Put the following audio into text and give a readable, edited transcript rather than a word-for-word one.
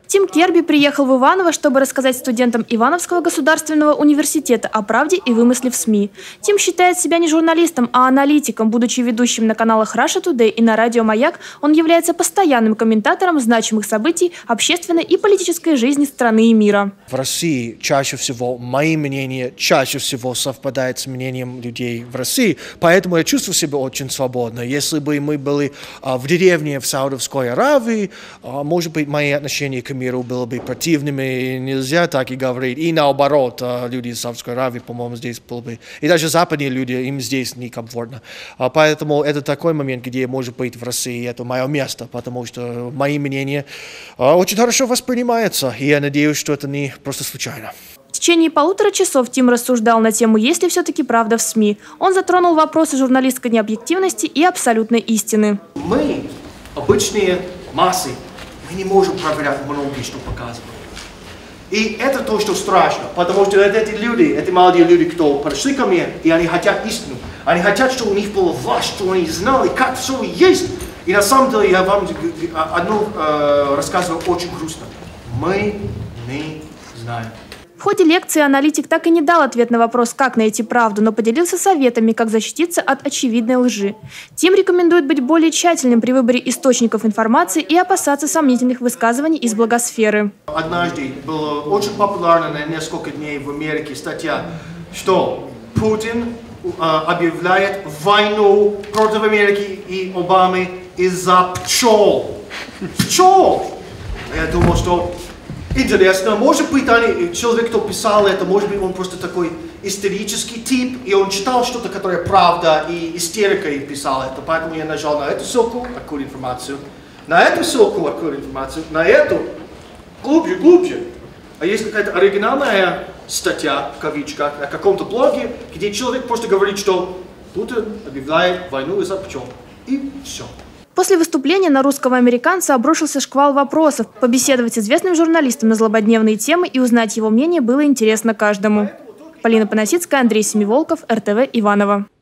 Тим Керби приехал в Иваново, чтобы рассказать студентам Ивановского государственного университета о правде и вымысле в СМИ. Тим считает себя не журналистом, а аналитиком. Будучи ведущим на каналах Russia Today и на радио «Маяк», он является постоянным комментатором значимых событий общественной и политической жизни страны и мира. В России чаще всего мои мнения чаще всего совпадают с мнением людей в России, поэтому я чувствую себя очень свободно. Если бы мы были в деревне в Саудовской Аравии, может быть, мои отношения к миру были бы противными, нельзя так и говорить. И наоборот, люди из Саудовской Аравии, по-моему, здесь были бы, и даже западные люди, им здесь некомфортно. Поэтому это такой момент, где, может быть, в России это мое место, потому что мои мнения очень хорошо воспринимаются, и я надеюсь, что это не просто случайно. В течение 1,5 часов Тим рассуждал на тему «Есть ли все-таки правда в СМИ?». Он затронул вопросы журналистской необъективности и абсолютной истины. Мы, обычные массы, мы не можем проверять многие, что показывают. И это то, что страшно, потому что эти люди, эти молодые люди, кто пришли ко мне, и они хотят истину. Они хотят, чтобы у них была власть, что они знали, как все есть. И на самом деле я вам одну рассказываю очень грустно. Мы не знаем. В ходе лекции аналитик так и не дал ответ на вопрос, как найти правду, но поделился советами, как защититься от очевидной лжи. Тим рекомендует быть более тщательным при выборе источников информации и опасаться сомнительных высказываний из блогосферы. Однажды была очень популярна на несколько дней в Америке статья, что Путин объявляет войну против Америки и Обамы из-за пчел. Пчел! Я думал, что интересно, может быть, человек, кто писал это, может быть, он просто такой истерический тип, и он читал что-то, которое правда, и истерика, и писал это. Поэтому я нажал на эту ссылку, открыл информацию, на эту ссылку, открыл информацию, на эту, глубже. А есть какая-то оригинальная статья, в кавичках, на каком-то блоге, где человек просто говорит, что Путин объявляет войну из-за пчел. И все. После выступления на русского американца обрушился шквал вопросов. Побеседовать с известным журналистом на злободневные темы и узнать его мнение было интересно каждому. Полина Поносицкая, Андрей Семиволков, РТВ Иваново.